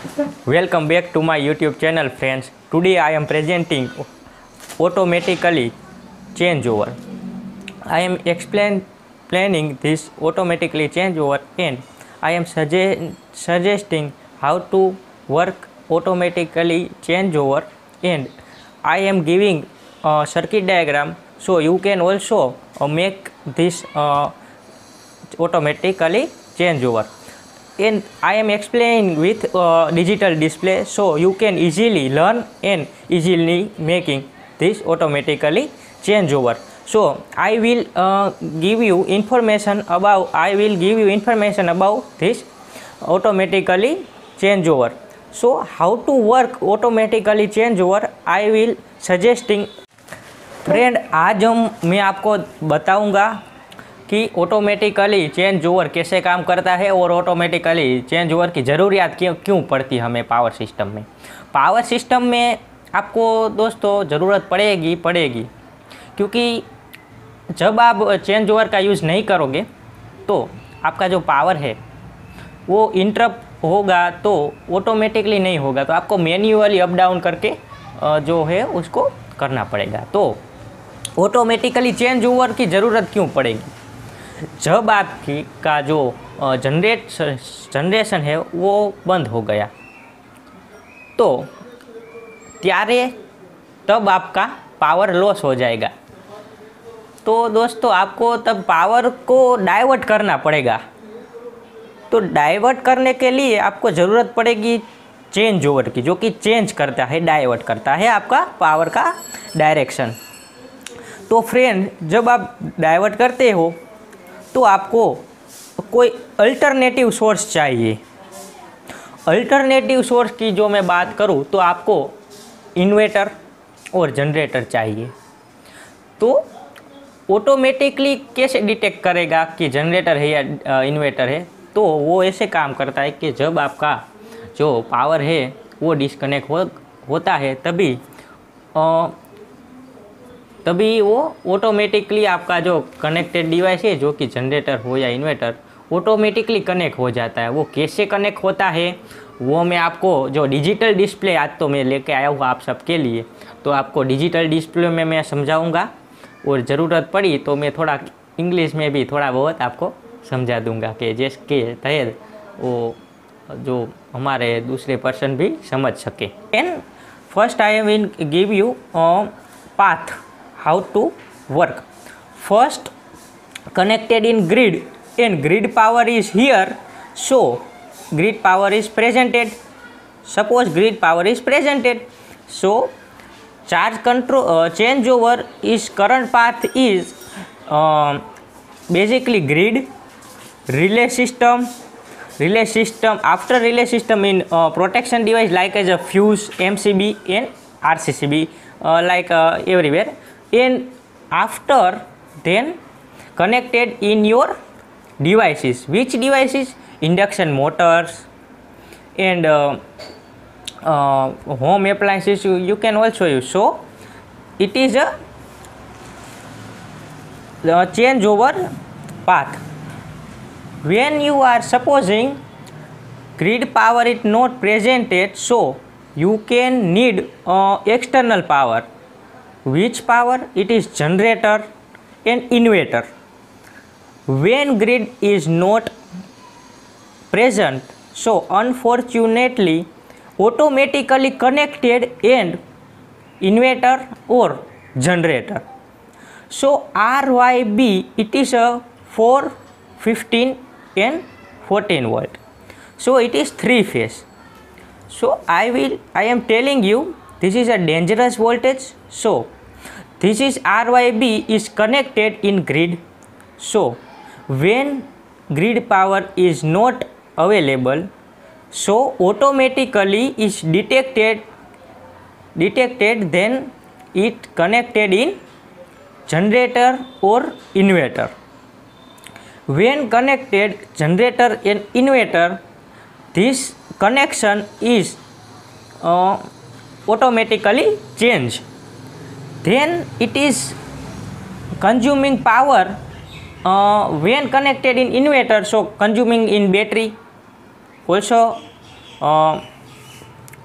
Welcome back to my YouTube channel, friends. Today I am presenting automatically changeover. I am explaining this automatically changeover, and I am suggesting how to work automatically changeover, and I am giving a circuit diagram so you can also make this automatically changeover. And I am explaining with digital display so you can easily learn and easily making this automatically changeover. So I will give you information about this automatically changeover. So how to work automatically changeover I will suggesting. Friend, आज मैं आपको बताऊंगा कि automatically change over कैसे काम करता है और ऑटोमेटिकली चेंज ओवर की ज़रूरियात क्यों पड़ती है हमें पावर सिस्टम में। पावर सिस्टम में आपको दोस्तों ज़रूरत पड़ेगी क्योंकि जब आप चेंज ओवर का यूज़ नहीं करोगे तो आपका जो पावर है वो इंटरप्ट होगा, तो ऑटोमेटिकली नहीं होगा, तो आपको मैन्युअली अप डाउन करके जो है उसको करना पड़ेगा। तो ऑटोमेटिकली चेंज ओवर की ज़रूरत क्यों पड़ेगी? जब आपकी का जो जनरेशन है वो बंद हो गया तो तब आपका पावर लॉस हो जाएगा। तो दोस्तों आपको तब पावर को डाइवर्ट करना पड़ेगा। तो डाइवर्ट करने के लिए आपको ज़रूरत पड़ेगी चेंज ओवर की, जो कि चेंज करता है, डाइवर्ट करता है आपका पावर का डायरेक्शन। तो फ्रेंड, जब आप डाइवर्ट करते हो तो आपको कोई अल्टरनेटिव सोर्स चाहिए। अल्टरनेटिव सोर्स की जो मैं बात करूं तो आपको इन्वर्टर और जनरेटर चाहिए। तो ऑटोमेटिकली कैसे डिटेक्ट करेगा कि जनरेटर है या इन्वर्टर है? तो वो ऐसे काम करता है कि जब आपका जो पावर है वो डिस्कनेक्ट होता है तभी वो ऑटोमेटिकली आपका जो कनेक्टेड डिवाइस है, जो कि जनरेटर हो या इन्वर्टर, ऑटोमेटिकली कनेक्ट हो जाता है। वो कैसे कनेक्ट होता है वो मैं आपको जो डिजिटल डिस्प्ले आज तो मैं लेके आया हूँ आप सबके लिए, तो आपको डिजिटल डिस्प्ले में मैं समझाऊंगा और ज़रूरत पड़ी तो मैं थोड़ा इंग्लिश में भी थोड़ा बहुत आपको समझा दूंगा कि जिसके तहत वो जो हमारे दूसरे पर्सन भी समझ सके। And first I will give you path how to work. First, connected in grid, and grid power is here, so grid power is presented. Suppose grid power is presented, so charge control changeover is current path is basically grid, relay system. After relay system in protection device like as a fuse, MCB and RCCB like everywhere. And after then connected in your devices. Which devices? Induction motors and home appliances you can also use. So it is a changeover path. When you are supposing grid power is not presented, so you can need external power. Which power? It is generator and inverter. When grid is not present, so unfortunately automatically connected and inverter or generator. So RYB it is a 4, 15 and 14 volt. So it is 3 phase. So I am telling you this is a dangerous voltage. So this is RYB is connected in grid. So when grid power is not available, so automatically is detected, then it connected in generator or inverter. When connected generator and inverter, this connection is automatically changed. Then it is consuming power when connected in inverter, so consuming in battery also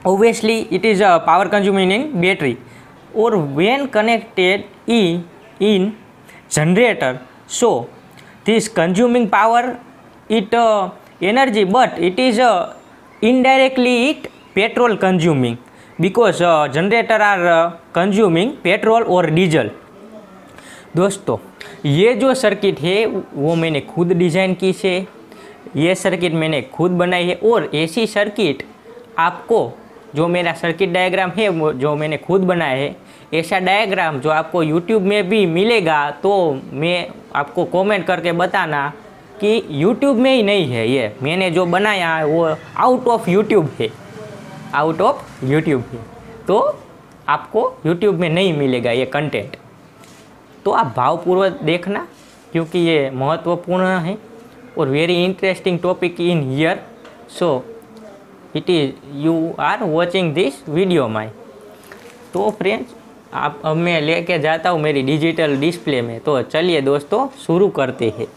obviously it is a power consuming in battery, or when connected in generator, so this consuming power it energy, but it is indirectly it petrol consuming, because generator are consuming petrol or diesel. दोस्तों ये जो circuit है वो मैंने खुद design की है, ये सर्किट मैंने खुद बनाई है, और ऐसी सर्किट आपको जो मेरा सर्किट डायग्राम है वो जो मैंने खुद बनाया है, ऐसा डायग्राम जो आपको YouTube में भी मिलेगा तो मैं आपको कमेंट करके बताना कि YouTube में ही नहीं है, ये मैंने जो बनाया है वो आउट ऑफ YouTube है, आउट ऑफ YouTube है, तो आपको YouTube में नहीं मिलेगा ये कंटेंट। तो आप भावपूर्वक देखना क्योंकि ये महत्वपूर्ण है और very interesting topic in here, so it is you are watching this video my. तो फ्रेंड्स अब मैं लेके जाता हूँ मेरी डिजिटल डिस्प्ले में, तो चलिए दोस्तों शुरू करते हैं।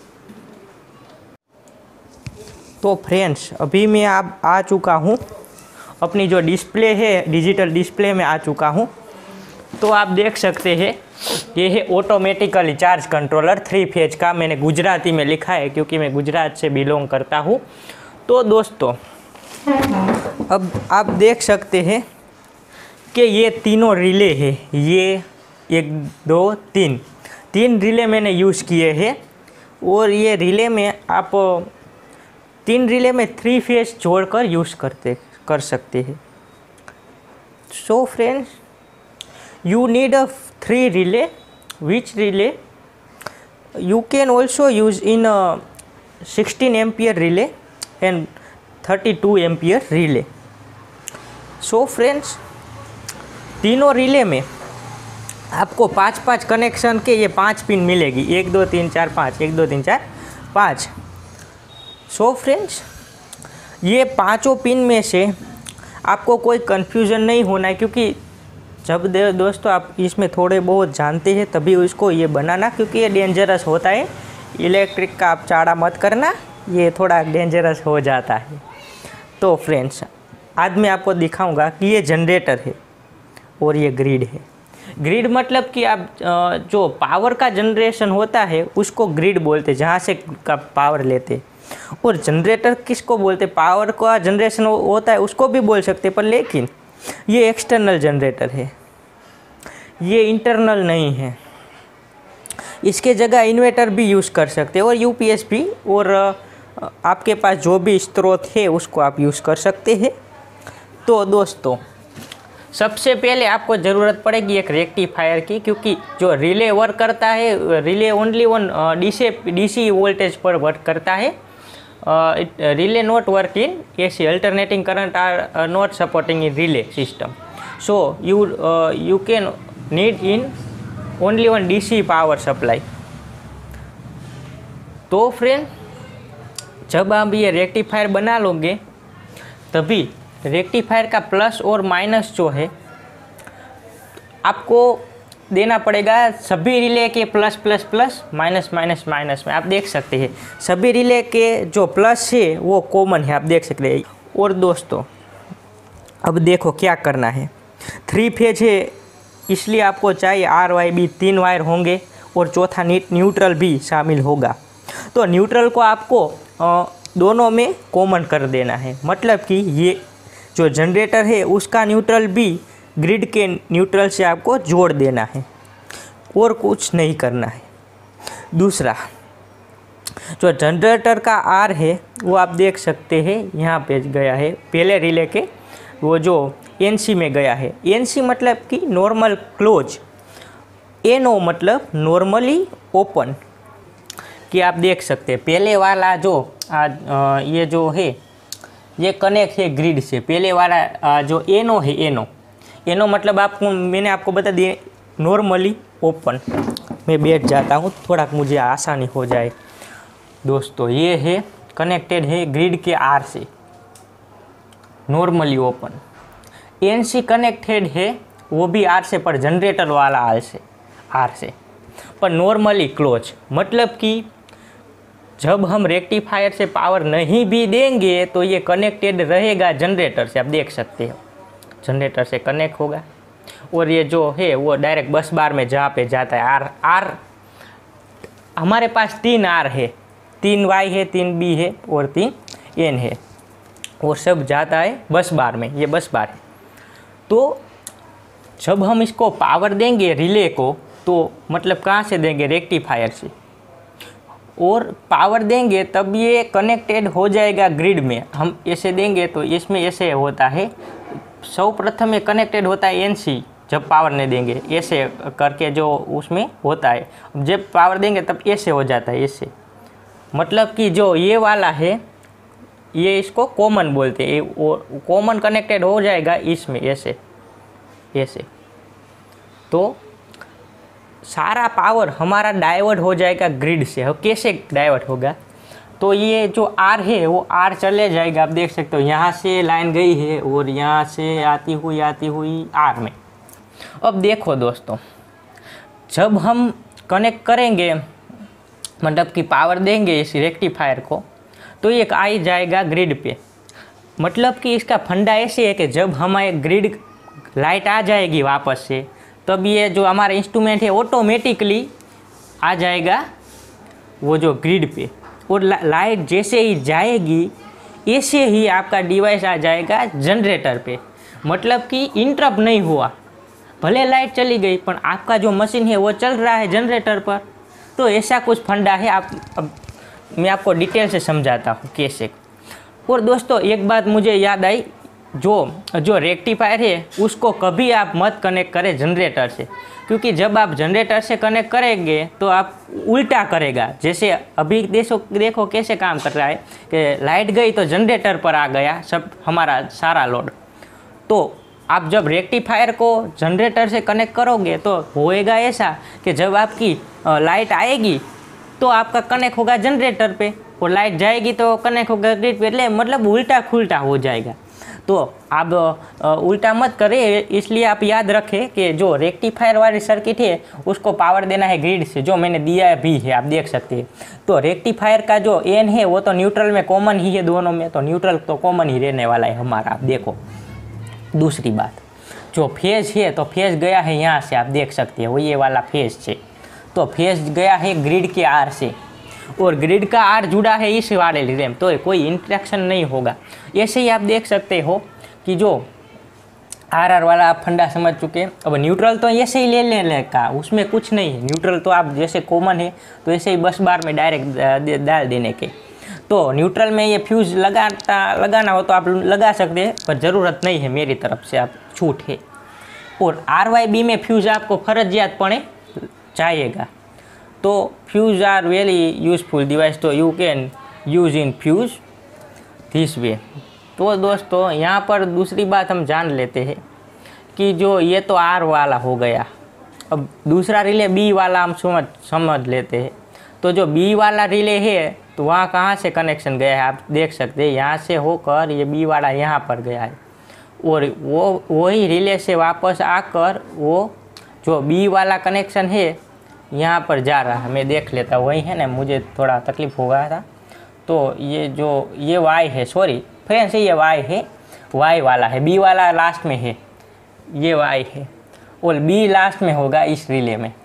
तो फ्रेंड्स अभी मैं आ चुका हूँ अपनी जो डिस्प्ले है डिजिटल डिस्प्ले में आ चुका हूँ। तो आप देख सकते हैं ये है ऑटोमेटिकली चार्ज कंट्रोलर 3 फेज का, मैंने गुजराती में लिखा है क्योंकि मैं गुजरात से बिलोंग करता हूँ। तो दोस्तों अब आप देख सकते हैं कि ये तीनों रिले है, ये 1 2 3 रिले मैंने यूज़ किए हैं, और ये रिले में आप 3 रिले में 3 फेज जोड़कर यूज़ कर सकते हैं। So friends you need a 3 relay, which relay you can also use in a 16 ampere relay and 32 ampere relay। so friends तीनों रिले में आपको 5 कनेक्शन के ये 5 पिन मिलेगी, 1 2 3 4 5, 1 2 3 4 5। सो फ्रेंड्स ये 5 पिन में से आपको कोई कन्फ्यूज़न नहीं होना है, क्योंकि जब दोस्तों आप इसमें थोड़े बहुत जानते हैं तभी उसको ये बनाना, क्योंकि ये डेंजरस होता है। इलेक्ट्रिक का आप चाड़ा मत करना, ये थोड़ा डेंजरस हो जाता है। तो फ्रेंड्स आज मैं आपको दिखाऊंगा कि ये जनरेटर है और ये ग्रिड है। ग्रिड मतलब कि आप जो पावर का जनरेशन होता है उसको ग्रिड बोलते हैं, जहाँ से का पावर लेते। और जनरेटर किसको बोलते, पावर का जनरेशन होता है उसको भी बोल सकते, पर लेकिन ये एक्सटर्नल जनरेटर है, ये इंटरनल नहीं है। इसके जगह इन्वर्टर भी यूज़ कर सकते हैं और यूपीएस भी, और आपके पास जो भी स्रोत है उसको आप यूज़ कर सकते हैं। तो दोस्तों सबसे पहले आपको ज़रूरत पड़ेगी एक रेक्टिफायर की, क्योंकि जो रिले वर्क करता है, relay only one DC voltage पर वर्क करता है। relay not work in AC, alternating current are not supporting in relay system, so you can need in only one DC power supply। तो friend जब आप ये rectifier बना लोगे तभी रेक्टिफायर का प्लस और माइनस जो है आपको देना पड़ेगा सभी रिले के plus plus plus minus minus minus में। आप देख सकते हैं सभी रिले के जो प्लस है वो कॉमन है, आप देख सकते हैं। और दोस्तों अब देखो क्या करना है, 3 फेज है इसलिए आपको चाहिए RYB 3 वायर होंगे और चौथा न्यूट्रल भी शामिल होगा। तो न्यूट्रल को आपको दोनों में कॉमन कर देना है, मतलब कि ये जो जनरेटर है उसका न्यूट्रल भी ग्रिड के न्यूट्रल से आपको जोड़ देना है और कुछ नहीं करना है। दूसरा जो जनरेटर का आर है वो आप देख सकते हैं यहाँ पे गया है, पहले रिले के वो जो NC में गया है। NC मतलब कि नॉर्मल क्लोज, NO मतलब नॉर्मली ओपन, कि आप देख सकते हैं पहले वाला जो ये जो है ये कनेक्ट है ग्रिड से। पहले वाला जो NO है, NO मतलब आपको मैंने आपको बता दिए नॉर्मली ओपन। मैं बैठ जाता हूँ थोड़ा मुझे आसानी हो जाए। दोस्तों ये है कनेक्टेड है ग्रिड के आर से, नॉर्मली ओपन। NC कनेक्टेड है वो भी आर से, पर जनरेटर वाला आर से पर नॉर्मली क्लोज, मतलब कि जब हम रेक्टिफायर से पावर नहीं भी देंगे तो ये कनेक्टेड रहेगा जनरेटर से। आप देख सकते हो जनरेटर से कनेक्ट होगा। और ये जो है वो डायरेक्ट बस बार में जहाँ पे जाता है आर हमारे पास 3 आर है, 3 वाई है, 3 बी है और 3 एन है, वो सब जाता है बस बार में। ये बस बार है। तो जब हम इसको पावर देंगे रिले को, तो मतलब कहाँ से देंगे, रेक्टिफायर से, और पावर देंगे तब ये कनेक्टेड हो जाएगा ग्रिड में। हम ऐसे देंगे तो इसमें ऐसे होता है, सर्वप्रथम ये कनेक्टेड होता है एनसी, जब पावर नहीं देंगे ऐसे करके जो उसमें होता है, जब पावर देंगे तब ऐसे हो जाता है ऐसे। मतलब कि जो ये वाला है ये इसको कॉमन बोलते हैं, कॉमन कनेक्टेड हो जाएगा इसमें ऐसे ऐसे। तो सारा पावर हमारा डाइवर्ट हो जाएगा ग्रिड से। अब कैसे डाइवर्ट होगा, तो ये जो आर है वो आर चले जाएगा, आप देख सकते हो यहाँ से लाइन गई है और यहाँ से आती हुई आर में। अब देखो दोस्तों, जब हम कनेक्ट करेंगे मतलब कि पावर देंगे इस रेक्टिफायर को, तो ये आ ही जाएगा ग्रिड पे। मतलब कि इसका फंडा ऐसे है कि जब हमारे ग्रिड लाइट आ जाएगी वापस से, तब ये जो हमारा इंस्ट्रूमेंट है ऑटोमेटिकली आ जाएगा वो जो ग्रिड पे, और लाइट जैसे ही जाएगी ऐसे ही आपका डिवाइस आ जाएगा जनरेटर पे। मतलब कि इंटरप्ट नहीं हुआ, भले लाइट चली गई पर आपका जो मशीन है वो चल रहा है जनरेटर पर। तो ऐसा कुछ फंडा है। अब मैं आपको डिटेल से समझाता हूँ कैसे। और दोस्तों एक बात मुझे याद आई, जो रेक्टिफायर है उसको कभी आप मत कनेक्ट करें जनरेटर से, क्योंकि जब आप जनरेटर से कनेक्ट करेंगे तो आप उल्टा करेगा। जैसे अभी देखो कैसे काम कर रहा है कि लाइट गई तो जनरेटर पर आ गया सब हमारा सारा लोड। तो आप जब रेक्टिफायर को जनरेटर से कनेक्ट करोगे तो होएगा ऐसा कि जब आपकी लाइट आएगी तो आपका कनेक्ट होगा जनरेटर पे, और लाइट जाएगी तो कनेक्ट होगा ग्रिड पे, मतलब उल्टा खुल्टा हो जाएगा। तो आप उल्टा मत करें, इसलिए आप याद रखें कि जो रेक्टिफायर वाली सर्किट है उसको पावर देना है ग्रिड से, जो मैंने दिया भी है, आप देख सकते हैं। तो रेक्टिफायर का जो एन है वो तो न्यूट्रल में कॉमन ही है दोनों में, तो न्यूट्रल तो कॉमन ही रहने वाला है हमारा। आप देखो दूसरी बात, जो फेज है तो फेज गया है यहाँ से, आप देख सकते हैं वो ये वाला फेज है, तो फेज गया है ग्रिड के आर से, और ग्रिड का आर जुड़ा है इस वाले रिले में, तो कोई इंटरेक्शन नहीं होगा। ऐसे ही आप देख सकते हो कि जो आर वाला आप फंडा समझ चुके हैं। अब न्यूट्रल तो ऐसे ही ले लेने का, उसमें कुछ नहीं है। न्यूट्रल तो आप जैसे कॉमन है तो ऐसे ही बस बार में डायरेक्ट डाल देने के। तो न्यूट्रल में ये फ्यूज़ लगाना हो तो आप लगा सकते हैं, पर ज़रूरत नहीं है मेरी तरफ से, आप छूट है। और RYB में फ्यूज़ आपको फर्जियात पड़े चाहिएगा। तो fuse are very useful device, तो you can use in fuse this way. तो दोस्तों यहाँ पर दूसरी बात हम जान लेते हैं कि जो ये तो R वाला हो गया, अब दूसरा रिले B वाला हम समझ लेते हैं। तो जो B वाला रिले है तो वहाँ कहाँ से कनेक्शन गया है, आप देख सकते हैं यहाँ से होकर ये B वाला यहाँ पर गया है, और वही रिले से वापस आकर वो जो B वाला कनेक्शन है यहाँ पर जा रहा है। मैं देख लेता वही है ना, मुझे थोड़ा तकलीफ़ हो गया था। तो ये Y है, सॉरी फ्रेंड्स, ये Y है, Y वाला है, B वाला लास्ट में है, ये Y है, और B लास्ट में होगा इस रिले में,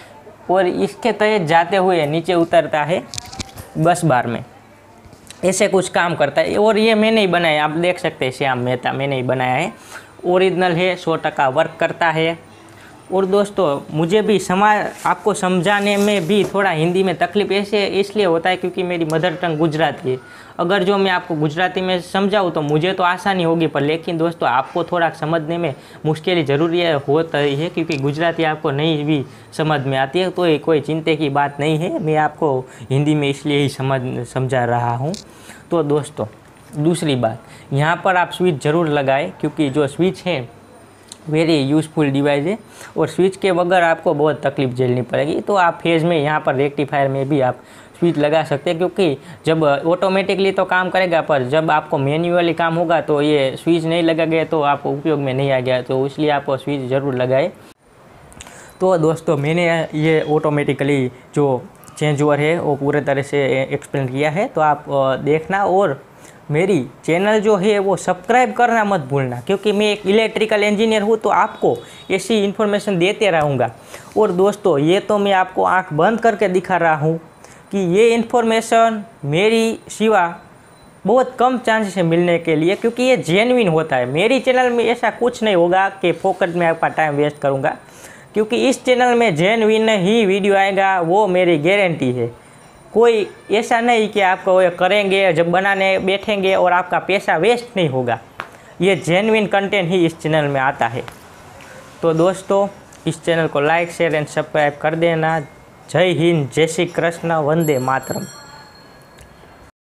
और इसके तहत जाते हुए नीचे उतरता है बस बार में। ऐसे कुछ काम करता है। और ये मैंने ही बनाया, आप देख सकते हैं, श्याम मेहता मैंने ही बनाया है, ओरिजिनल है, 100% वर्क करता है। और दोस्तों मुझे भी आपको समझाने में भी थोड़ा हिंदी में तकलीफ ऐसे इसलिए होता है क्योंकि मेरी मदर टंग गुजराती है। अगर जो मैं आपको गुजराती में समझाऊँ तो मुझे तो आसानी होगी, पर लेकिन दोस्तों आपको थोड़ा समझने में मुश्किल ज़रूरी होता ही है, क्योंकि गुजराती आपको नहीं भी समझ में आती है। तो ये कोई चिंता की बात नहीं है, मैं आपको हिंदी में इसलिए ही समझा रहा हूँ। तो दोस्तों दूसरी बात, यहाँ पर आप स्विच ज़रूर लगाएं, क्योंकि जो स्विच है वेरी यूज़फुल डिवाइस है, और स्विच के बगैर आपको बहुत तकलीफ झेलनी पड़ेगी। तो आप फेज में यहाँ पर रेक्टिफायर में भी आप स्विच लगा सकते हैं, क्योंकि जब ऑटोमेटिकली तो काम करेगा, पर जब आपको मैन्युअली काम होगा तो ये स्विच नहीं लगा गया तो आपको उपयोग में नहीं आ गया, तो इसलिए आपको स्विच ज़रूर लगाए। तो दोस्तों मैंने ये ऑटोमेटिकली जो चेंज ओवर है वो पूरे तरह से एक्सप्लेन किया है, तो आप देखना। और मेरी चैनल जो है वो सब्सक्राइब करना मत भूलना, क्योंकि मैं एक इलेक्ट्रिकल इंजीनियर हूँ, तो आपको ऐसी इन्फॉर्मेशन देते रहूँगा। और दोस्तों, ये तो मैं आपको आंख बंद करके दिखा रहा हूँ कि ये इन्फॉर्मेशन मेरी सिवा बहुत कम चांसेस है मिलने के लिए, क्योंकि ये जेन्युइन होता है। मेरी चैनल में ऐसा कुछ नहीं होगा कि फोकट में आपका टाइम वेस्ट करूँगा, क्योंकि इस चैनल में जेन्युइन ही वीडियो आएगा, वो मेरी गारंटी है। कोई ऐसा नहीं कि आपको ये करेंगे जब बनाने बैठेंगे और आपका पैसा वेस्ट नहीं होगा। ये जेन्युइन कंटेंट ही इस चैनल में आता है। तो दोस्तों, इस चैनल को लाइक शेयर एंड सब्सक्राइब कर देना। जय हिंद, जय श्री कृष्ण, वंदे मातरम।